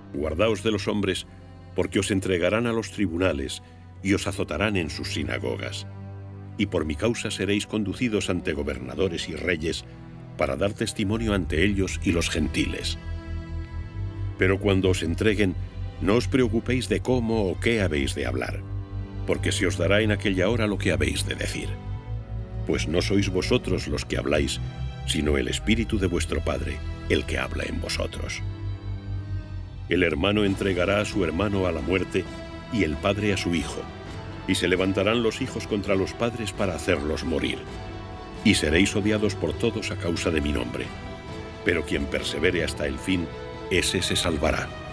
Guardaos de los hombres, porque os entregarán a los tribunales y os azotarán en sus sinagogas. Y por mi causa seréis conducidos ante gobernadores y reyes para dar testimonio ante ellos y los gentiles. Pero cuando os entreguen, no os preocupéis de cómo o qué habéis de hablar, porque se os dará en aquella hora lo que habéis de decir. Pues no sois vosotros los que habláis, sino el Espíritu de vuestro Padre, el que habla en vosotros. El hermano entregará a su hermano a la muerte, y el padre a su hijo, y se levantarán los hijos contra los padres para hacerlos morir. Y seréis odiados por todos a causa de mi nombre. Pero quien persevere hasta el fin, ese se salvará.